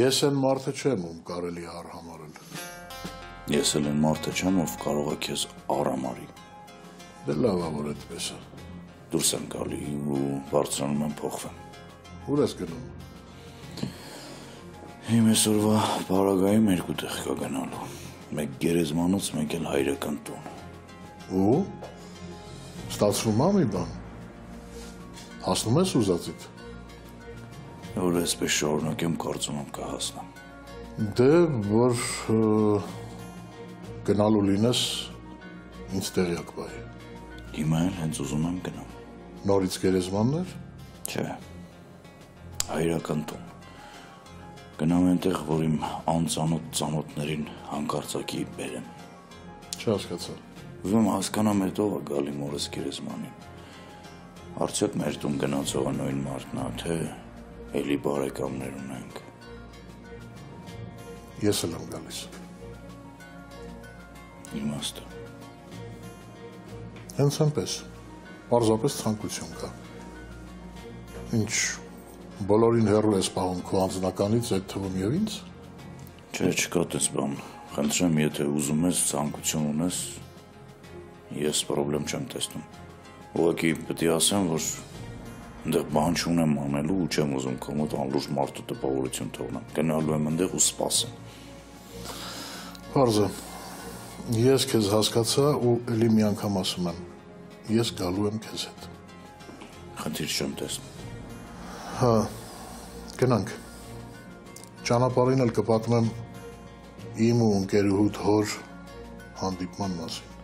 Ես են մարդը չեմ, ում կարելի է արհամարել։ Ես էլ են մարդը չեմ, ով կարող է քեզ արամարի։ Դե լավ է, որ այդպես է։ Դուրս եմ գալի ու բարձրանում եմ փոխվեմ։ Ուր ես գնում։ Իմ այսօրվա պարագայում երկու տեղ կա գնալու։ Մեկ գերեզմանոց, մեկ էլ հայրական տուն։ Ու ստացվում է մի բան։ Հասնում ես ուզածիդ։ Որ այսպես շարունակեմ, կարծում եմ կհասնեմ։ Դե որ գնալու լինես, ինձ տեղյակ բայի։ Հիմա էլ հենց ուզում եմ գնամ։ Նորից գերեզմաններ։ Չէ, հայրական տուն։ Գնամ այնտեղ, որ իմ անծանոթ ծանոթներին հանկարծակի բերեմ։ Չհասկացա։ Ուզում հասկանամ հետո ով է գալի մորս գերեզմանին։ Արդյոք մեր տուն գնացողը նույն մարդն է, թե էլի բարեկամներ ունենք։ Ես էլ եմ գալիս։ Իմաստը։ Հենց այնպես, պարզապես ցանկություն կա։ Ինչ, բոլորին հեռու ես պահում քո անձնականից, այդ թվում և ինձ։ Չէ, չկա տես բան, խնդրեմ, եթե ուզում ես, ցանկություն ունես, ես պրոբլեմ չեմ տեսնում։ Ուղղակի պետք է ասեմ, որ այնտեղ բան չունեմ անելու ու չեմ ուզում քո մոտ անլուրջ մարդու տպավորություն թողնեմ։ Գնալու եմ այնտեղ ու սպասեմ։ Պարզ է, ես քեզ հասկացա ու էլի մի անգամ ասում եմ, ես գալու եմ քեզ հետ։ Խնդիր չեմ տեսնում։ Հա, գնանք։ Ճանապարհին էլ կպատմեմ իմ ու ընկերուհուդ հոր հանդիպման մասին։